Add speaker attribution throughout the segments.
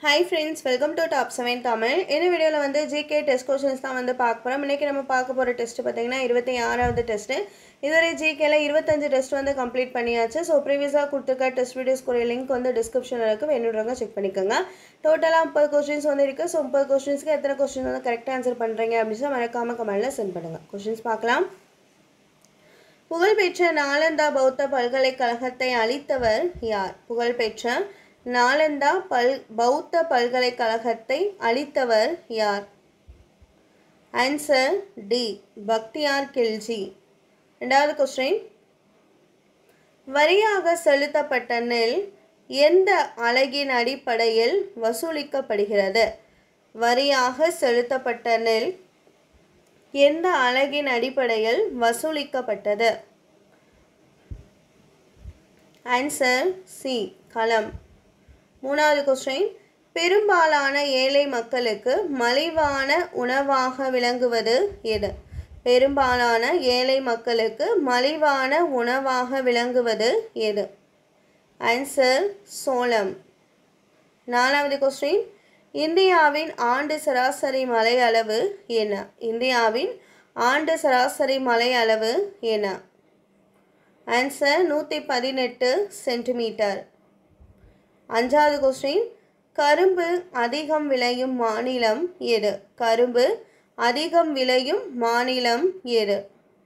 Speaker 1: Hi friends, welcome to Top 7 Tamil. In this video, we GK test questions. இன்னைக்கு நம்ம பார்க்க போற test பாத்தீங்கன்னா 26வது டெஸ்ட். இதுவரை GKல 25 டெஸ்ட் வந்து கம்ப்ளீட் பண்ணியாச்சு. சோ ப்ரீவியஸா கொடுத்திருக்க டெஸ்ட் வீடியோஸ் கூட லிங்க் வந்து டிஸ்கிரிப்ஷன்ல இருக்கு. வேணும்ன்றவங்க செக் பண்ணிக்கோங்க. டோட்டலா 30 क्वेश्चंस வந்து இருக்கு. சோ 30 क्वेश्चंஸ்க்கு எத்தனை क्वेश्चन வந்து கரெக்ட்டா ஆன்சர் பண்றீங்க அப்படினா மறக்காம கமெண்ட்ல சென்ட் பண்ணுங்க. क्वेश्चंस பார்க்கலாம். புகழ்பெற்ற நாலந்தா பௌத்த பல்கலைக்கழகத்தை அளித்தவர் யார்? புகழ்பெற்ற நாலந்தா பௌத்த பல்கலைக்கழகத்தை அளித்தவர் யார்? Answer D Bakhtiyar Khilji. இரண்டாவது क्वेश्चन, வரியாக செலுத்தப்பட்ட நெல் எந்த அலகின் அடிப்படையில் வசூலிக்கப்படுகிறது? வரியாக செலுத்தப்பட்ட நெல் எந்த அலகின் அடிப்படையில் வசூலிக்கப்பட்டது? ஆன்சர் சி களம். மூணாவது क्वेश्चन, பெரும்பாலான ஏழை மக்களுக்கு மலிவான உணவாக விளங்குவது எது? பெரும்பாலான ஏழை மக்களுக்கு மலிவான உணவாக விளங்குவது எது? ஆன்சர் சோளம். நாலாவது क्वेश्चन, இந்தியாவின் ஆண்டு சராசரி மழை அளவு என்ன? இந்தியாவின் ஆண்டு சராசரி மழை அளவு என்ன? Answer 118 centimetre. அஞ்சாவது क्वेश्चन, கரும்பு அதிகம் விளையும் மாநிலம் எது? கரும்பு அதிகம் விளையும் மாநிலம் எது?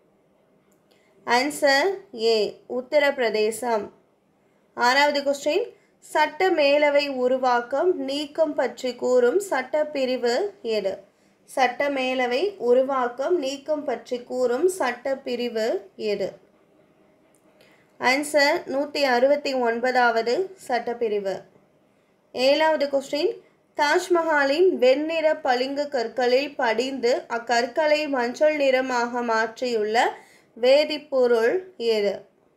Speaker 1: Answer A Uttar Pradesh. ஆறாவது क्वेश्चन, சட்ட மேலவை உருவாக்கம் நீக்கம் பற்றி கூறும் சட்டப்பிரிவு எது? சட்ட மேலவை உருவாக்கம் நீக்கம் பற்றி கூறும் சட்டப்பிரிவு எது? ஆன்சர் 169வது சட்டப்பிரிவு. ஏழாவது क्वेश्चन, தாஜ்மஹாலின் வெண்ணிற பளிங்கு கற்களில் படிந்து அக்கற்களை மஞ்சள் நிறமாக மாற்றியுள்ள வேதிப்பொருள் எது?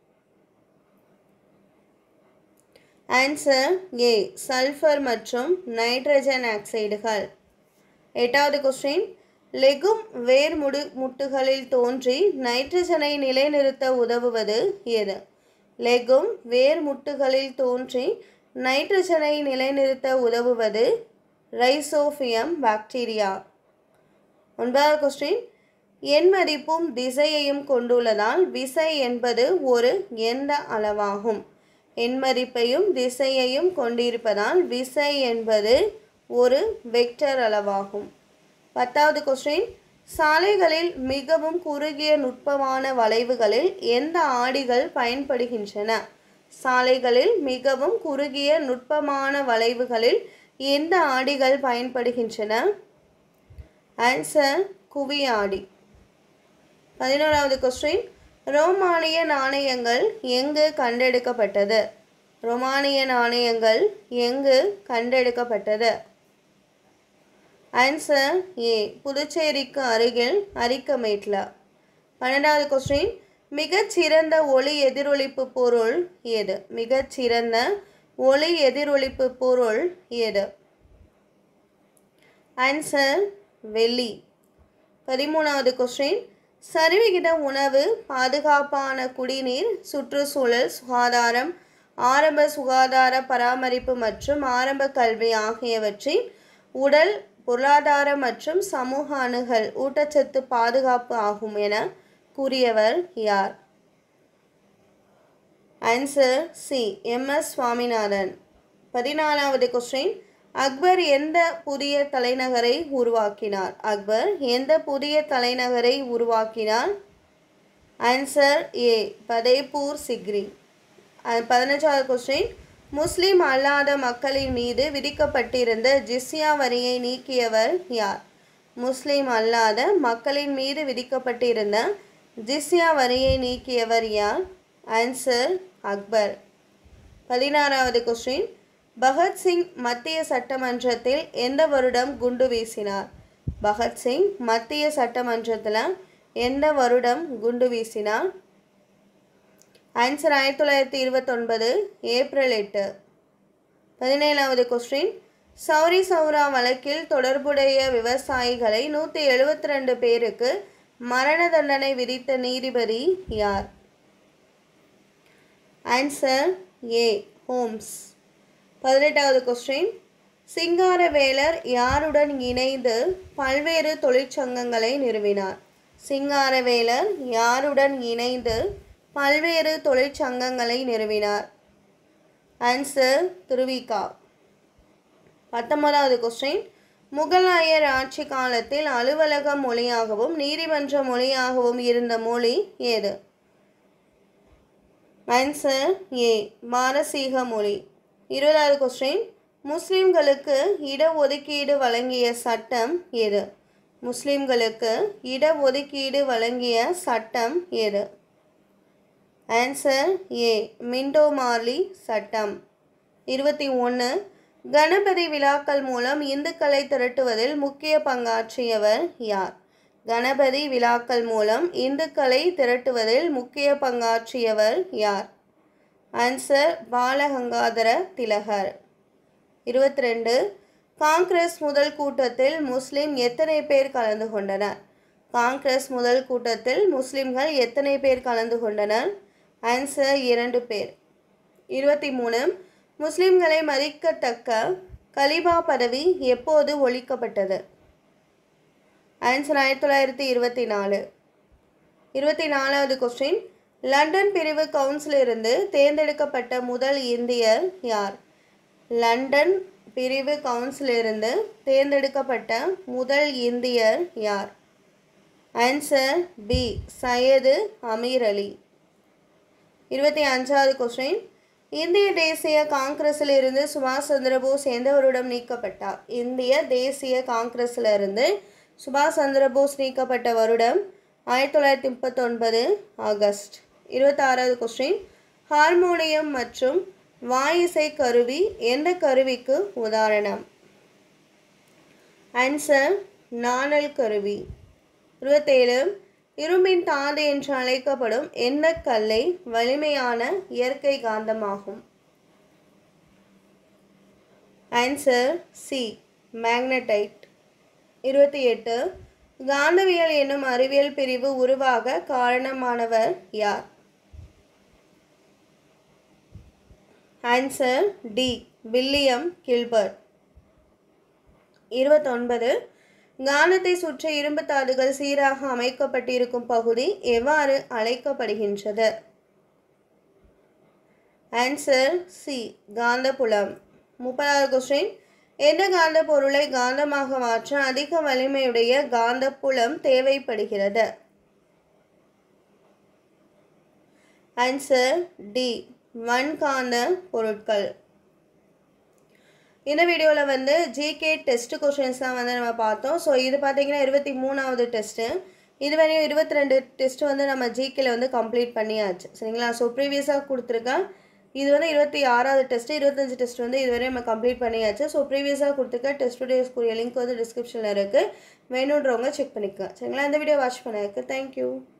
Speaker 1: ஆன்சர் ஏ சல்ஃபர் மற்றும் நைட்ரஜன் ஆக்சைடுகள். எட்டாவது क्वेश्चन, லெகும் வேர் முட்டுகளில் தோன்றி நைட்ரஜனை நிலைநிறுத்த உதவுவது எது? லெகும் வேர் முட்டுகளில் தோன்றி நைட்ரஜனை நிலைநிறுத்த உதவுவது ரைசோபியம் பாக்டீரியா. ஒன்பதாவது क्वेश्चन, எண்மதிப்பும் திசையையும் கொண்டுள்ளதால் விசை என்பது ஒரு எந்த அளவாகும்? எண்மதிப்பையும் திசையையும் கொண்டிருப்பதால் விசை என்பது ஒரு வெக்டர் அளவாகும். பத்தாவது क्वेश्चन, சாலைகளில் மிகவும் குறுகிய நுட்பமான வளைவுகளில் எந்த ஆடிகள் பயன்படுகின்றன? சாலைகளில் மிகவும் குறுகிய நுட்பமான வளைவுகளில் எந்த ஆடிகள் பயன்படுகின்றன? ஆன்சர் குவியாடி. 11வது क्वेश्चन, ரோமானிய நாணயங்கள் எங்கு கண்டெடுக்கப்பட்டது? ரோமானிய நாணயங்கள் எங்கு கண்டெடுக்கப்பட்டது? ஆன்சர் ஏ புதுச்சேரிக்கு அருகில் அரிக்கமேட்ல. 12வது क्वेश्चन, மிகச்சிறந்த ஒளி எதிரொளிப்பு பொருள் எது? மிகச்சிறந்த ஒளி எதிரொளிப்பு பொருள் எது? ஆன்சர் வெள்ளி. 13வது क्वेश्चन, சரிவிகித உணவு, பாதுகாப்பான குடிநீர், சுற்றுச்சூழல், சுகாதாரம், ஆரம்ப சுகாதார பராமரிப்பு மற்றும் ஆரம்ப கல்வி ஆகியவற்றின் உடல் பொருளாதார மற்றும் சமூக அணுகல் ஊட்டச்சத்து பாதுகாப்பு ஆகும் என கூறியவர் யார்? Answer C MS Swaminathan. 14வது क्वेश्चन, அக்பர் எந்த புதிய தலைநகரை உருவாக்கினார்? அக்பர் எந்த புதிய தலைநகரை உருவாக்கினார்? Answer A Fatehpur Sikri. 15வது क्वेश्चन, முஸ்லிம் அல்லாத மக்களின் மீது விதிக்கப்பட்டிருந்த ஜிஸ்யா வரியை நீக்கியவர் யார்? முஸ்லிம் அல்லாத மக்களின் மீது விதிக்கப்பட்டிருந்த ஜிஸ்யா வரியை நீக்கியவர் யார்? ஆன்சர் அக்பர். 16வது क्वेश्चन, பகத்சிங் மத்திய சட்டமன்றத்தில் எந்த வருடம் குண்டு வீசினார்? பகத்சிங் மத்திய சட்டமன்றத்தில் எந்த வருடம் குண்டு வீசினார்? Answer 1929 April 8. 17வது क्वेश्चन, சௌரி சௌரா வழக்கில் தொடர்புடைய விவசாயிகளை 172 பேருக்கு மரண தண்டனை விதித்த நீதிபதி யார்? Answer A Holmes. 18வது क्वेश्चन, சிங்காரவேலர் யாருடன் இணைந்து பல்வேறு தொழிற்சங்கங்களை நிறுவினார்? சிங்காரவேலர் யாருடன் இணைந்து பல்வேறு தொழிற்சங்கங்களை நிறுவினார்? ஆன்சர் திருவிகா. 19வது கொஸ்டின். முகலாயர் ஆட்சி காலத்தில் அலுவலக மொழியாகவும் நீதிமன்ற மொழியாகவும் இருந்த மொழி ஏது? ஆன்சர் ஏ பாரசீக மொழி. 20வது கொஸ்டின். முஸ்லிம்களுக்கு இடஒதுக்கீடு வழங்கிய சட்டம் எது? முஸ்லிம்களுக்கு இடஒதுக்கீடு வழங்கிய சட்டம் எது? ஆன்சர் ஏ மிண்டோ மார்லி சட்டம். 21. கணபதி விழாக்கள் மூலம் இந்துக்களை திரட்டுவதில் முக்கிய பங்காற்றியவர் யார்? கணபதி விழாக்கள் மூலம் இந்துக்களை திரட்டுவதில் முக்கிய பங்காற்றியவர் யார்? ஆன்சர் பாலகங்காதர திலகர். 22. காங்கிரஸ் முதல் கூட்டத்தில் முஸ்லிம் எத்தனை பேர் கலந்து கொண்டனர்? காங்கிரஸ் முதல் கூட்டத்தில் முஸ்லிம்கள் எத்தனை பேர் கலந்து கொண்டனர்? ஆன்சர் 2 பேர். 23. முஸ்லிம்களை மதிக்கத்தக்க கலிபா பதவி எப்போது ஒழிக்கப்பட்டது? ஆன்சர் 1924. 24வது கொஸ்டின். லண்டன் பிரிவு கவுன்சிலிருந்து தேர்ந்தெடுக்கப்பட்ட முதல் இந்தியர் யார்? லண்டன் பிரிவு கவுன்சிலிருந்து தேர்ந்தெடுக்கப்பட்ட முதல் இந்தியர் யார்? Answer B Syed Ameer Ali. 25வது கொஸ்டின். இந்திய தேசிய காங்கிரஸிலிருந்து சுபாஷ் சந்திரபோஸ் எந்த வருடம் நீக்கப்பட்டார்? இந்திய தேசிய காங்கிரஸிலிருந்து சுபாஷ் சந்திரபோஸ் நீக்கப்பட்ட வருடம் 1939 ஆகஸ்ட். 26வது கொஸ்டின். ஹார்மோனியம் மற்றும் வாயிசை கருவி எந்த கருவிக்கு உதாரணம்? ஆன்சர் நாணல் கருவி. 27. இரும்பின் தாது என்று அழைக்கப்படும் எந்த கல்லை வலிமையான இயற்கை காந்தமாகும்? Answer C magnetite. 28. காந்தவியல் என்னும் அறிவியல் பிரிவு உருவாக காரணமானவர் யார்? Answer D William Gilbert. 29. காந்தத்தை சுற்றி இரும்பு தாதுகள் சீராக அமைக்கப்பட்டிருக்கும் பகுதி எவ்வாறு அழைக்கப்படுகின்றது? ஆன்சர் சி காந்தப்புலம். 30வது கொஸ்டின். எந்த காந்த பொருளை காந்தமாக மாற்ற அதிக வலிமையுடைய காந்தப்புலம் தேவைப்படுகிறது? ஆன்சர் டி வன்காந்த பொருட்கள். இந்த வீடியோவில் வந்து ஜிகே டெஸ்ட் கொஷின்ஸ் தான் வந்து நம்ம பார்த்தோம். ஸோ இது பார்த்திங்கன்னா 23வது டெஸ்ட்டு. இதுவரையும் 22 டெஸ்ட்டு வந்து நம்ம ஜிகேல வந்து கம்ப்ளீட் பண்ணியாச்சு சரிங்களா. ஸோ ப்ரீவியஸாக கொடுத்துருக்கேன். இது வந்து 26வது டெஸ்ட்டு. 25 டெஸ்ட் வந்து இதுவரையும் நம்ம கம்ப்ளீட் பண்ணியாச்சு. ஸோ ப்ரீவியஸாக கொடுத்துருக்க டெஸ்ட்டுடைய லிங்க் வந்து டிஸ்கிரிப்ஷனில் இருக்குது. வேணுன்றவங்க செக் பண்ணிக்கோங்க சரிங்களா. இந்த வீடியோ வாட்ச் பண்ணதுக்கு தேங்க்யூ.